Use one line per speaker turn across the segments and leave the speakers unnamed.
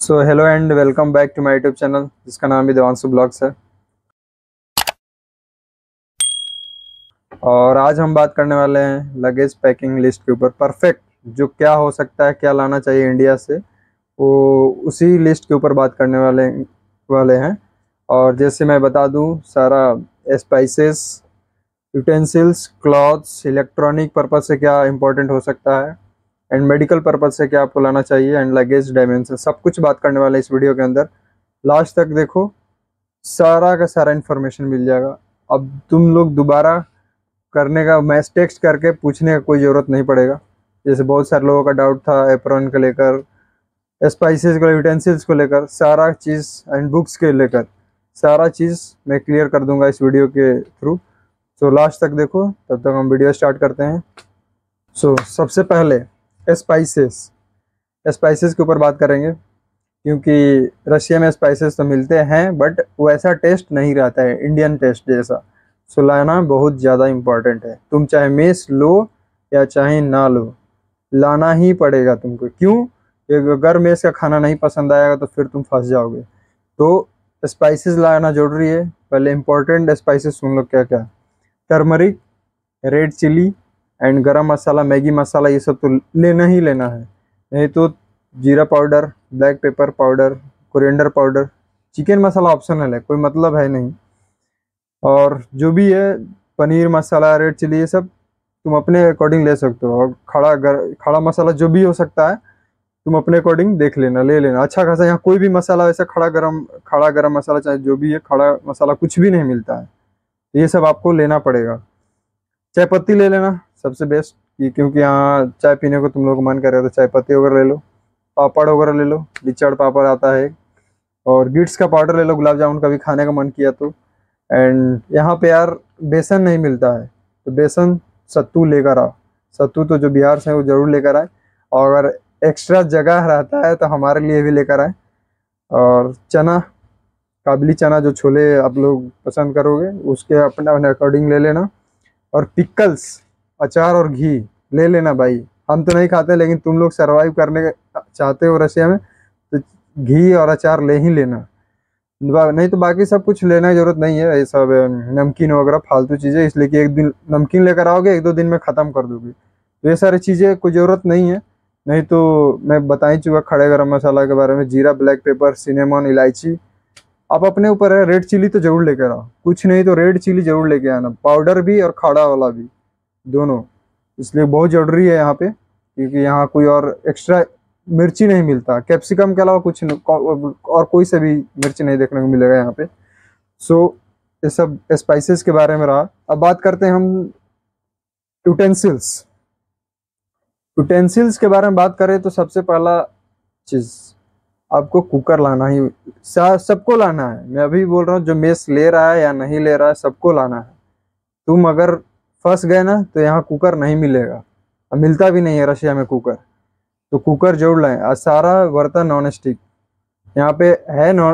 So hello and welcome back to my YouTube channel जिसका नाम भी देवांशु ब्लॉग्स है। और आज हम बात करने वाले हैं लगेज पैकिंग लिस्ट के ऊपर। परफेक्ट जो क्या हो सकता है, क्या लाना चाहिए इंडिया से, वो उसी लिस्ट के ऊपर बात करने वाले हैं। और जैसे मैं बता दूं, सारा spices, utensils, clothes, electronic purpose से क्या इंपॉर्टेंट हो सकता है एंड मेडिकल पर्पज से क्या आपको लाना चाहिए एंड लगेज डायमेंशन, सब कुछ बात करने वाले इस वीडियो के अंदर। लास्ट तक देखो, सारा का सारा इन्फॉर्मेशन मिल जाएगा। अब तुम लोग दोबारा करने का, मैच टेक्स्ट करके पूछने का कोई ज़रूरत नहीं पड़ेगा। जैसे बहुत सारे लोगों का डाउट था एप्रॉन को लेकर, स्पाइसेस को, यूटेंसिल्स को लेकर, सारा चीज़ एंड बुक्स के लेकर सारा चीज़ मैं क्लियर कर दूंगा इस वीडियो के थ्रू। सो लास्ट तक देखो, तब तक हम वीडियो स्टार्ट करते हैं। सो सबसे पहले स्पाइसेस के ऊपर बात करेंगे, क्योंकि रशिया में स्पाइसेस तो मिलते हैं बट वैसा टेस्ट नहीं रहता है इंडियन टेस्ट जैसा। सो लाना बहुत ज़्यादा इम्पॉर्टेंट है। तुम चाहे मेस लो या चाहे ना लो, लाना ही पड़ेगा तुमको। क्यों? अगर मेस का खाना नहीं पसंद आएगा तो फिर तुम फंस जाओगे। तो स्पाइसेस लाना जरूरी है। पहले इम्पोर्टेंट स्पाइसेस सुन लो क्या क्या। टर्मरिक, रेड चिली एंड गरम मसाला, मैगी मसाला, ये सब तो लेना ही लेना है। नहीं तो जीरा powder, black pepper powder, coriander powder, chicken masala optional है, कोई मतलब है नहीं। और जो भी है, पनीर मसाला, रेड चिली, ये सब तुम अपने अकॉर्डिंग ले सकते हो। और खड़ा मसाला जो भी हो सकता है, तुम अपने अकॉर्डिंग देख लेना, ले लेना अच्छा खासा। यहाँ कोई भी मसाला वैसा खड़ा गरम मसाला चाहे जो भी है, खड़ा मसाला कुछ भी नहीं मिलता है। ये सब आपको लेना पड़ेगा। चाय पत्ती ले लेना सबसे बेस्ट, क्योंकि यहाँ चाय पीने को तुम लोग मन कर रहे हो तो चाय पत्ती वगैरह ले लो। पापड़ वगैरह ले लो, लिचड़ पापड़ आता है। और गिट्स का पाउडर ले लो, गुलाब जामुन कभी खाने का मन किया तो। एंड यहाँ पे यार बेसन नहीं मिलता है, तो बेसन, सत्तू लेकर आओ। सत्तू तो जो बिहार से है वो जरूर लेकर आए। और अगर एक्स्ट्रा जगह रहता है तो हमारे लिए भी लेकर आए। और चना, काबली चना, जो छोले आप लोग पसंद करोगे उसके अपने अकॉर्डिंग ले लेना। और पिकल्स, अचार और घी ले लेना भाई। हम तो नहीं खाते, लेकिन तुम लोग सरवाइव करने चाहते हो रशिया में तो घी और अचार ले ही लेना। नहीं तो बाकी सब कुछ लेने की जरूरत नहीं है। ये सब नमकीन वगैरह फालतू चीज़ें, इसलिए कि एक दिन नमकीन लेकर आओगे, एक दो दिन में ख़त्म कर दोगे। तो ये सारी चीज़ें कोई ज़रूरत नहीं है। नहीं तो मैं बता ही चुका खड़े गरम मसाला के बारे में, जीरा, ब्लैक पेपर, सिनेमन, इलायची। आप अपने ऊपर है। रेड चिली तो जरूर लेकर आओ, कुछ नहीं तो रेड चिली जरूर लेके आना, पाउडर भी और खड़ा वाला भी, दोनों। इसलिए बहुत ज़रूरी है यहाँ पे, क्योंकि यहाँ कोई और एक्स्ट्रा मिर्ची नहीं मिलता। कैप्सिकम के अलावा कुछ और कोई से भी मिर्ची नहीं देखने को मिलेगा यहाँ पे। सो ये सब स्पाइसेस के बारे में रहा। अब बात करते हैं हम यूटेंसिल्स। यूटेंसिल्स के बारे में बात करें तो सबसे पहला चीज़, आपको कुकर लाना ही, सबको लाना है। मैं अभी बोल रहा हूँ, जो मेस ले रहा है या नहीं ले रहा है, सबको लाना है। तुम अगर फंस गए ना तो यहाँ कुकर नहीं मिलेगा, मिलता भी नहीं है रशिया में कुकर। तो कुकर जरूर लाएं। और सारा बर्तन नॉन स्टिक यहाँ पे है, नॉन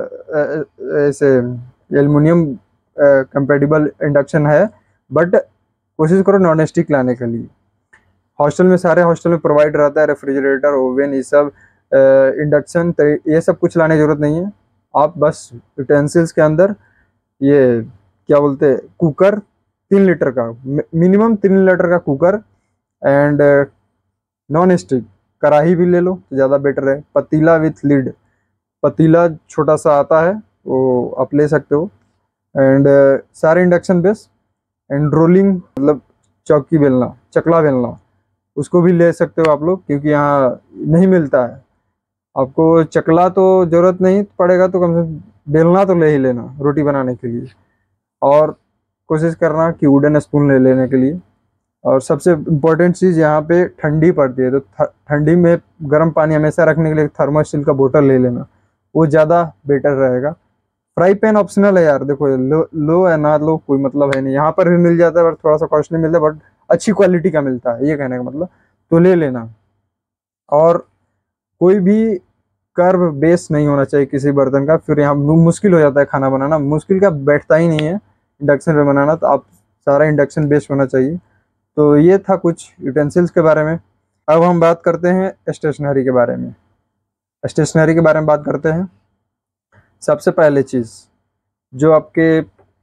ऐसे एल्युमिनियम कंपेटिबल इंडक्शन है, बट कोशिश करो नॉन स्टिक लाने के लिए। हॉस्टल में, सारे हॉस्टल में प्रोवाइड रहता है रेफ्रिजरेटर, ओवन, ये सब इंडक्शन, ये सब कुछ लाने की जरूरत नहीं है। आप बस यूटेंसिल्स के अंदर ये क्या बोलते हैं, कुकर 3 लीटर का, मिनिमम 3 लीटर का कुकर। एंड नॉन स्टिक कढ़ाई भी ले लो तो ज़्यादा बेटर है। पतीला विथ लीड, पतीला छोटा सा आता है, वो आप ले सकते हो। एंड सारे इंडक्शन बेस। एंड रोलिंग मतलब चौकी बेलना, चकला बेलना, उसको भी ले सकते हो आप लोग, क्योंकि यहाँ नहीं मिलता है। आपको चकला तो ज़रूरत नहीं पड़ेगा, तो कम से कम बेलना तो ले ही लेना रोटी बनाने के लिए। और कोशिश करना कि वुडन स्पून ले लेने के लिए। और सबसे इम्पोर्टेंट चीज़, यहाँ पे ठंडी पड़ती है, तो ठंडी में गर्म पानी हमेशा रखने के लिए थर्मोस्टिल का बोतल ले लेना, वो ज़्यादा बेटर रहेगा। फ्राई पैन ऑप्शनल है यार, देखो लो या ना लो कोई मतलब है नहीं। यहाँ पर भी मिल जाता है बट थोड़ा सा कॉस्टली मिलता है, बट अच्छी क्वालिटी का मिलता है, ये कहने का मतलब, तो ले लेना। और कोई भी कर्व बेस नहीं होना चाहिए किसी बर्तन का, फिर यहाँ मुश्किल हो जाता है खाना बनाना, मुश्किल का बैठता ही नहीं है इंडक्शन पे बनाना। तो आप सारा इंडक्शन बेस होना चाहिए। तो ये था कुछ यूटेंसिल्स के बारे में। अब हम बात करते हैं स्टेशनरी के बारे में। स्टेशनरी के बारे में बात करते हैं। सबसे पहले चीज़, जो आपके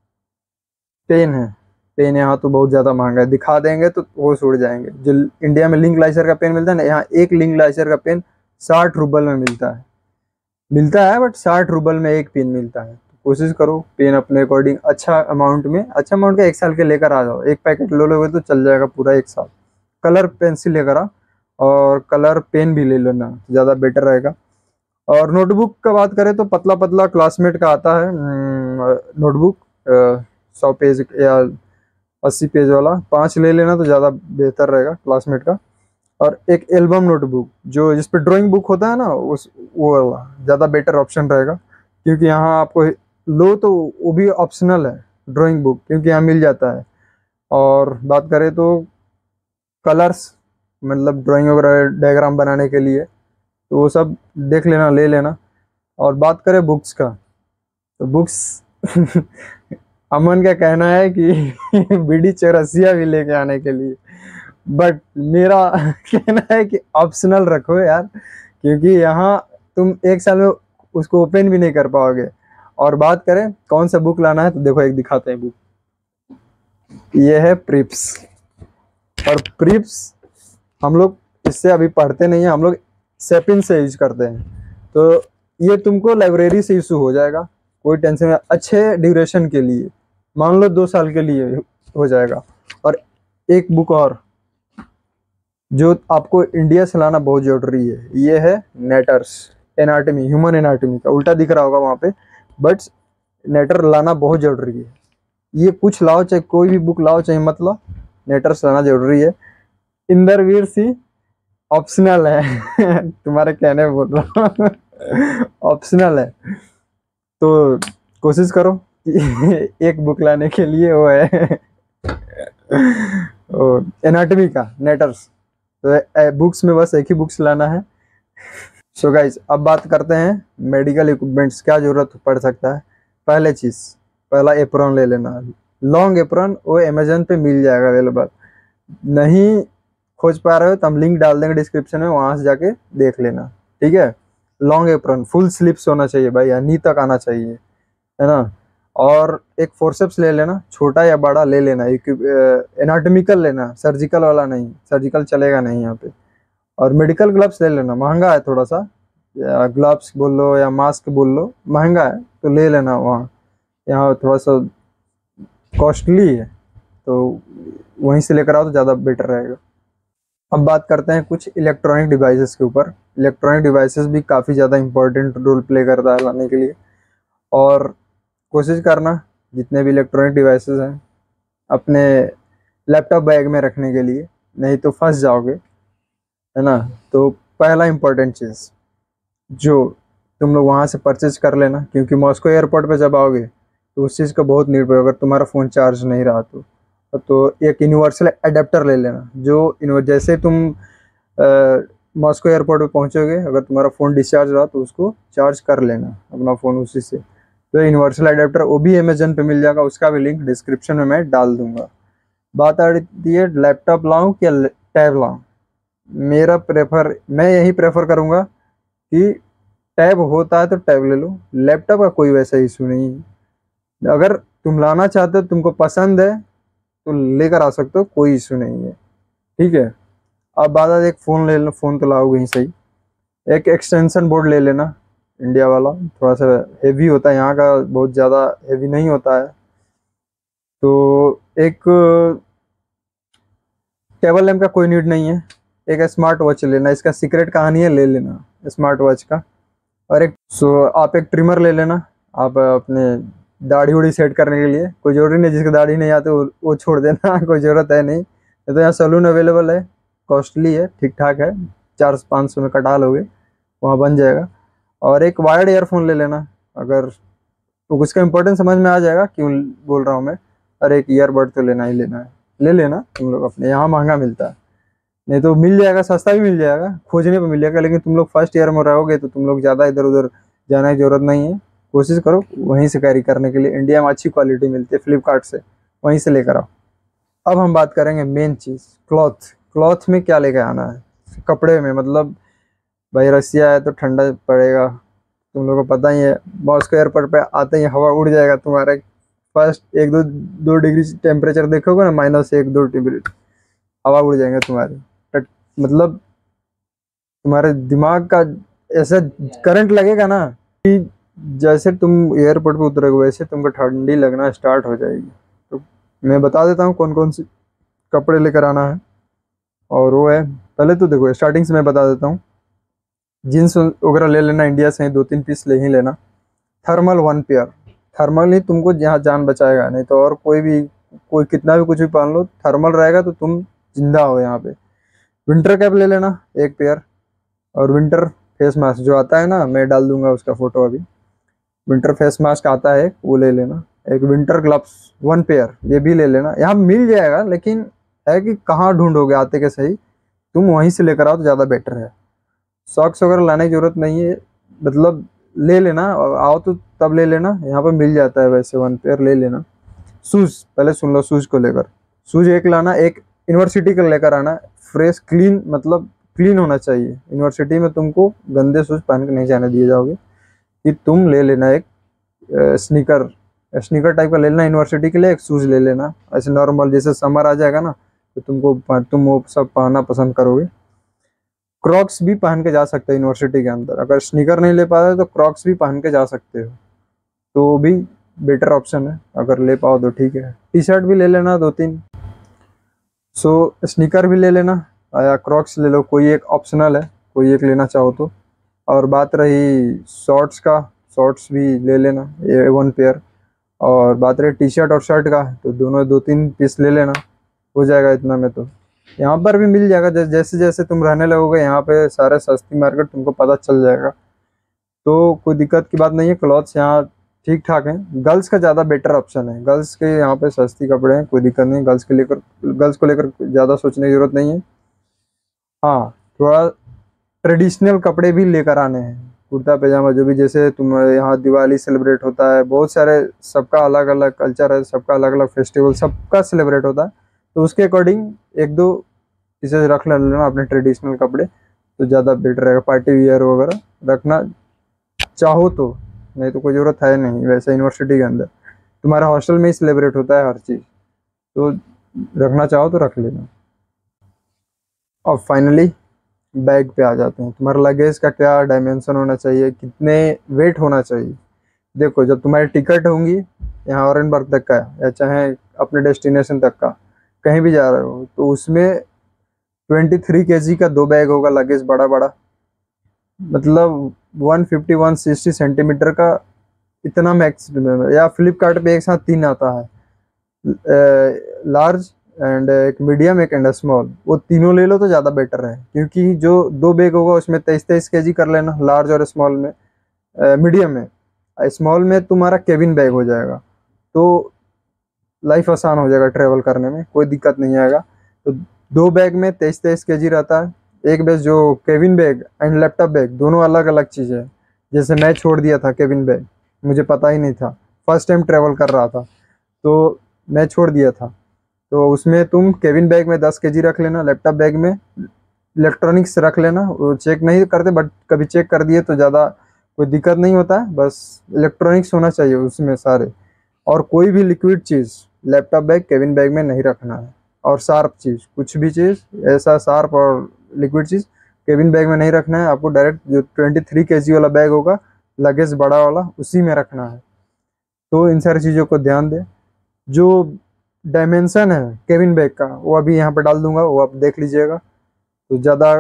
पेन है, पेन यहाँ तो बहुत ज़्यादा महंगा है, दिखा देंगे तो वो उड़ जाएंगे। जो इंडिया में लिंक लाइसर का पेन मिलता है ना, यहाँ एक लिंक लाइसर का पेन 60 रुपये में मिलता है बट 60 रुपये में एक पेन मिलता है। तो कोशिश करो पेन अपने अकॉर्डिंग अच्छा अमाउंट का 1 साल के लेकर आ जाओ। एक पैकेट लो लोगे तो चल जाएगा पूरा 1 साल। कलर पेंसिल लेकर आ, और कलर पेन भी ले लेना, ज़्यादा बेटर रहेगा। और नोटबुक का बात करें तो पतला पतला क्लासमेट का आता है नोटबुक, 100 पेज या 80 पेज वाला, 5 ले लेना तो ज़्यादा बेहतर रहेगा क्लासमेट का। और एक एल्बम नोटबुक जो जिस पे ड्राइंग बुक होता है ना, उस वो वाला ज़्यादा बेटर ऑप्शन रहेगा, क्योंकि यहाँ आपको लो तो वो भी ऑप्शनल है ड्राइंग बुक, क्योंकि यहाँ मिल जाता है। और बात करें तो कलर्स, मतलब ड्राइंग वगैरह डायग्राम बनाने के लिए, तो वो सब देख लेना, ले लेना। और बात करें बुक्स का, तो बुक्स अमन का कहना है कि बीडी चौरसिया भी लेके आने के लिए, बट मेरा कहना है कि ऑप्शनल रखो यार, क्योंकि यहाँ तुम 1 साल में उसको ओपन भी नहीं कर पाओगे। और बात करें कौन सा बुक लाना है, तो देखो एक दिखाते हैं बुक, ये है प्रिप्स। और प्रिप्स हम लोग इससे अभी पढ़ते नहीं है, हम लोग सेपिन से यूज करते हैं, तो ये तुमको लाइब्रेरी से इशू हो जाएगा, कोई टेंशन नहीं। अच्छे ड्यूरेशन के लिए, मान लो 2 साल के लिए हो जाएगा। और एक बुक और जो आपको इंडिया से लाना बहुत जरूरी है, ये है नेटर्स एनाटमी, ह्यूमन एनाटमी का, उल्टा दिख रहा होगा वहाँ पे, बट नेटर लाना बहुत जरूरी है। ये कुछ लाओ, चाहे कोई भी बुक लाओ चाहे मत लाओ, नेटर्स लाना जरूरी है। इंदरवीर सिंह ऑप्शनल है तुम्हारे कहने में बोल रहा हूँ ऑप्शनल है, तो कोशिश करो कि एक बुक लाने के लिए वो है एनाटमी का नेटर्स, तो बुक्स में बस एक ही बुक्स लाना है। सो गाइज, अब बात करते हैं मेडिकल इक्विपमेंट्स, क्या जरूरत पड़ सकता है। पहले चीज़, पहला एप्रॉन ले लेना। लॉन्ग एप्रॉन वो अमेजन पे मिल जाएगा अवेलेबल, नहीं खोज पा रहे हो तो हम लिंक डाल देंगे डिस्क्रिप्शन में, वहाँ से जाके देख लेना, ठीक है। लॉन्ग एप्रॉन फुल स्लीव्स होना चाहिए भाई, या नी तक आना चाहिए, है ना। और एक फोर्सेप्स ले लेना, छोटा या बड़ा ले लेना, एनाटॉमिकल लेना, सर्जिकल वाला नहीं, सर्जिकल चलेगा नहीं यहाँ पे। और मेडिकल ग्लव्स ले लेना, महंगा है थोड़ा सा, या ग्लव्स बोल लो या मास्क बोल लो, महंगा है तो ले लेना, वहाँ यहाँ थोड़ा सा कॉस्टली है, तो वहीं से लेकर आओ तो ज़्यादा बेटर रहेगा। अब बात करते हैं कुछ इलेक्ट्रॉनिक डिवाइसेस के ऊपर। इलेक्ट्रॉनिक डिवाइसेस भी काफ़ी ज़्यादा इंपॉर्टेंट रोल प्ले करता है लाने के लिए, और कोशिश करना जितने भी इलेक्ट्रॉनिक डिवाइसेस हैं अपने लैपटॉप बैग में रखने के लिए, नहीं तो फंस जाओगे, है ना। तो पहला इंपॉर्टेंट चीज़ जो तुम लोग वहाँ से परचेज कर लेना, क्योंकि मॉस्को एयरपोर्ट पे जब आओगे तो उस चीज़ का बहुत नीड पड़ेगा, अगर तुम्हारा फ़ोन चार्ज नहीं रहा तो एक यूनिवर्सल एडेप्टर ले लेना, जो जैसे तुम मॉस्को एयरपोर्ट पे पहुँचोगे, अगर तुम्हारा फ़ोन डिस्चार्ज रहा तो उसको चार्ज कर लेना अपना फ़ोन उसी से। तो यूनिवर्सल एडेप्टर वो भी अमेजन पे मिल जाएगा, उसका भी लिंक डिस्क्रिप्शन में मैं डाल दूंगा। बात आ रही है लैपटॉप लाऊं क्या टैब लाऊं, मैं यही प्रेफर करूंगा कि टैब होता है तो टैब ले लो, लैपटॉप का कोई वैसा इशू नहीं है। अगर तुम लाना चाहते हो, तुमको पसंद है तो लेकर आ सकते हो, कोई इशू नहीं है, ठीक है। अब बात है एक फ़ोन ले लेना, फ़ोन तो लाओगे ही सही, एक एक्सटेंशन बोर्ड ले लेना इंडिया वाला, थोड़ा सा हेवी होता है, यहाँ का बहुत ज़्यादा हेवी नहीं होता है। तो एक टेबल लैम्प का कोई नीड नहीं है, एक स्मार्ट वॉच लेना, इसका सीक्रेट कहानी है, ले लेना स्मार्ट वॉच का। और आप एक ट्रिमर ले लेना, आप अपने दाढ़ी उड़ी सेट करने के लिए, कोई जरूरी नहीं जिसकी दाढ़ी नहीं आती वो छोड़ देना कोई ज़रूरत है नहीं, तो यहाँ सैलून अवेलेबल है, कॉस्टली है, ठीक ठाक है, 400-500 में कटा लोगे, वहाँ बन जाएगा। और एक वायर्ड ईयरफोन ले लेना, अगर तो उसका इंपॉर्टेंस समझ में आ जाएगा क्यों बोल रहा हूँ मैं। और एक ईयरबड तो लेना ही लेना है, ले लेना तुम लोग अपने, यहाँ महंगा मिलता है, नहीं तो मिल जाएगा, सस्ता भी मिल जाएगा, खोजने पे मिल जाएगा, लेकिन तुम लोग फर्स्ट ईयर में रहोगे तो तुम लोग ज़्यादा इधर उधर जाने की जरूरत नहीं है, कोशिश करो वहीं से कैरी करने के लिए, इंडिया में अच्छी क्वालिटी मिलती है फ्लिपकार्ट से, वहीं से लेकर आओ। अब हम बात करेंगे मेन चीज़, क्लॉथ में क्या लेकर आना है, कपड़े में, मतलब भाई रसिया है तो ठंडा पड़ेगा, तुम लोगों को पता ही है। मॉस्को एयरपोर्ट पे आते ही हवा उड़ जाएगा तुम्हारे। फर्स्ट एक दो 2 डिग्री टेम्परेचर देखोगे ना, -1-2 डिग्री, हवा उड़ जाएंगे तुम्हारे। मतलब तुम्हारे दिमाग का ऐसा करंट लगेगा ना कि जैसे तुम एयरपोर्ट पे उतरोगे वैसे तुमको ठंडी लगना स्टार्ट हो जाएगी। तो मैं बता देता हूँ कौन कौन से कपड़े लेकर आना है। और वो है, पहले तो देखो स्टार्टिंग से मैं बता देता हूँ। जीन्स वगैरह ले लेना, इंडिया से ही 2-3 पीस ले ही लेना। थर्मल 1 पेयर, थर्मल ही तुमको यहाँ जान बचाएगा, नहीं तो और कोई कितना भी कुछ भी पहन लो, थर्मल रहेगा तो तुम जिंदा हो यहाँ पे। विंटर कैप ले लेना 1 पेयर, और विंटर फेस मास्क जो आता है ना, मैं डाल दूंगा उसका फोटो अभी। विंटर फेस मास्क आता है वो ले लेना। एक विंटर ग्लव्स 1 पेयर ये भी ले लेना, यहाँ मिल जाएगा, लेकिन है कि कहाँ ढूंढोगे आते के सही, तुम वहीं से लेकर आओ तो ज़्यादा बेटर है। सॉक्स वगैरह लाने की जरूरत नहीं है, मतलब ले लेना, आओ तो तब ले लेना, यहाँ पर मिल जाता है वैसे 1 पेयर ले लेना। शूज़ पहले सुन लो, शूज़ को लेकर, शूज़ एक लाना, एक यूनिवर्सिटी का लेकर आना, फ्रेश क्लीन, मतलब क्लीन होना चाहिए। यूनिवर्सिटी में तुमको गंदे शूज़ पहन के नहीं जाने दिए जाओगे। कि तुम ले लेना एक स्नीकर स्नीकर टाइप का ले लेना यूनिवर्सिटी के लिए, एक शूज़ ले लेना। ऐसे नॉर्मल जैसे समर आ जाएगा ना तो तुम वो सब पहनना पसंद करोगे। क्रॉक्स भी पहन के जा सकते हो यूनिवर्सिटी के अंदर, अगर स्नीकर नहीं ले पा रहे तो क्रॉक्स भी पहन के जा सकते हो, तो वो भी बेटर ऑप्शन है, अगर ले पाओ तो ठीक है। टी शर्ट भी ले लेना 2-3। सो स्नीकर भी ले लेना या क्रॉक्स ले लो, कोई एक ऑप्शनल है, कोई एक लेना चाहो तो। और बात रही शॉर्ट्स का, शॉर्ट्स भी ले लेना ये 1 पेयर। और बात रही टी शर्ट और शर्ट का, तो दोनों 2-3 पीस ले लेना, हो जाएगा इतना में। तो यहाँ पर भी मिल जाएगा, जैसे जैसे तुम रहने लगोगे यहाँ पे सारे सस्ती मार्केट तुमको पता चल जाएगा, तो कोई दिक्कत की बात नहीं है। क्लॉथ्स यहाँ ठीक ठाक हैं। गर्ल्स का ज़्यादा बेटर ऑप्शन है, गर्ल्स के यहाँ पे सस्ती कपड़े हैं, कोई दिक्कत नहीं। गर्ल्स को लेकर ज़्यादा सोचने की जरूरत नहीं है। हाँ, थोड़ा ट्रेडिशनल कपड़े भी लेकर आने हैं, कुर्ता पैजामा जो भी, जैसे तुम्हारे यहाँ दिवाली सेलिब्रेट होता है, बहुत सारे, सबका अलग अलग कल्चर है, सबका अलग अलग फेस्टिवल सबका सेलिब्रेट होता है, तो उसके अकॉर्डिंग 1-2 पीसेज रख लेना अपने ट्रेडिशनल कपड़े, तो ज़्यादा बेटर रहेगा। पार्टी वियर वगैरह रखना चाहो तो, नहीं तो कोई ज़रूरत है नहीं। वैसे यूनिवर्सिटी के अंदर तुम्हारा हॉस्टल में ही सेलिब्रेट होता है हर चीज़, तो रखना चाहो तो रख लेना। और फाइनली बैग पे आ जाते हैं। तुम्हारा लगेज का क्या डायमेंशन होना चाहिए, कितने वेट होना चाहिए। देखो, जब तुम्हारी टिकट होंगी यहाँ ऑरेनबर्ग तक का, या चाहे अपने डेस्टिनेशन तक का, कहीं भी जा रहे हो, तो उसमें 23 kg का 2 बैग होगा, लगेज बड़ा बड़ा, मतलब 150-160 सेंटीमीटर का, इतना मैक्सिमम। या फ्लिपकार्ट पे एक साथ 3 आता है, लार्ज एंड एक मीडियम एक एंड स्मॉल, वो तीनों ले लो तो ज़्यादा बेटर है, क्योंकि जो 2 बैग होगा उसमें 23-23 kg कर लेना, लार्ज और स्मॉल में। मीडियम में, स्मॉल में तुम्हारा केबिन बैग हो जाएगा, तो लाइफ आसान हो जाएगा, ट्रेवल करने में कोई दिक्कत नहीं आएगा। तो 2 बैग में 23-23 kg रहता है। एक बैग जो cabin bag and laptop bag, दोनों अलग अलग चीज़ है। जैसे मैं छोड़ दिया था केबिन बैग, मुझे पता ही नहीं था, फर्स्ट टाइम ट्रेवल कर रहा था, तो मैं छोड़ दिया था। तो उसमें तुम केबिन बैग में 10 kg रख लेना, लैपटॉप बैग में इलेक्ट्रॉनिक्स रख लेना। वो चेक नहीं करते, बट कभी चेक कर दिए तो ज़्यादा कोई दिक्कत नहीं होता है, बस इलेक्ट्रॉनिक्स होना चाहिए उसमें सारे। और कोई भी लिक्विड चीज़ लैपटॉप बैग केबिन बैग में नहीं रखना है। और शार्प चीज़, कुछ भी चीज़ ऐसा शार्प और लिक्विड चीज़ केबिन बैग में नहीं रखना है आपको। डायरेक्ट जो 23 kg वाला बैग होगा, लगेज बड़ा वाला, उसी में रखना है। तो इन सारी चीज़ों को ध्यान दें। जो डायमेंशन है केबिन बैग का, वो अभी यहाँ पर डाल दूंगा, वो आप देख लीजिएगा। तो ज़्यादा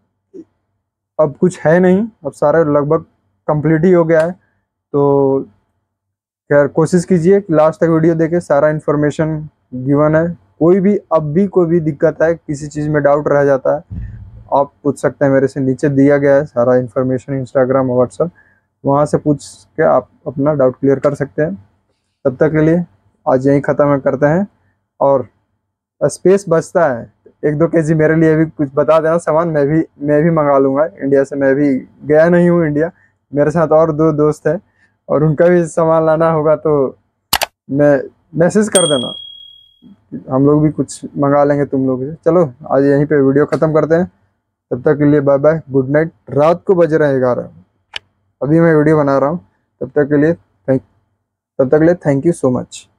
अब कुछ है नहीं, अब सारा लगभग कंप्लीट ही हो गया है। तो खैर कोशिश कीजिए कि लास्ट तक वीडियो देखे, सारा इन्फॉर्मेशन गिवन है। कोई भी अब भी कोई भी दिक्कत है, किसी चीज़ में डाउट रह जाता है, आप पूछ सकते हैं मेरे से, नीचे दिया गया है सारा इन्फॉर्मेशन, इंस्टाग्राम और व्हाट्सअप, वहाँ से पूछ के आप अपना डाउट क्लियर कर सकते हैं। तब तक के लिए आज यहीं ख़त्म करते हैं। और स्पेस बचता है, 1-2 kg मेरे लिए भी कुछ बता देना सामान, मैं भी मंगा लूँगा इंडिया से। मैं भी गया नहीं हूँ इंडिया, मेरे साथ और 2 दोस्त हैं, और उनका भी सामान लाना होगा, तो मैं मैसेज कर देना, हम लोग भी कुछ मंगा लेंगे तुम लोग से। चलो आज यहीं पे वीडियो ख़त्म करते हैं। तब तक के लिए बाय बाय, गुड नाइट। रात को बज रहे हैं 11, अभी मैं वीडियो बना रहा हूँ। तब तक के लिए थैंक यू सो मच।